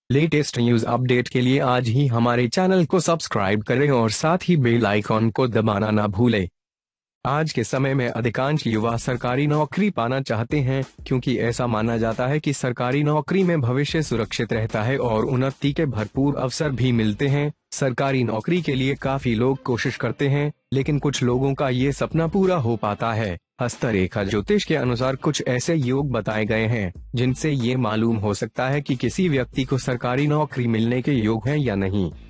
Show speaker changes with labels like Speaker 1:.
Speaker 1: Latest news update के लिए आज ही हमारे चैनल को सब्सक्राइब करें और साथ ही बेल आइकॉन को दबाना ना भूलें। आज के समय में अधिकांश युवा सरकारी नौकरी पाना चाहते हैं, क्योंकि ऐसा माना जाता है कि सरकारी नौकरी में भविष्य सुरक्षित रहता है और उन्नति के भरपूर अवसर भी मिलते हैं। सरकारी नौकरी के लिए काफी लोग कोशिश करते हैं, लेकिन कुछ लोगों का ये सपना पूरा हो पाता है। हस्तरेखा ज्योतिष के अनुसार कुछ ऐसे योग बताए गए हैं जिनसे ये मालूम हो सकता है कि किसी व्यक्ति को सरकारी नौकरी मिलने के योग हैं या नहीं।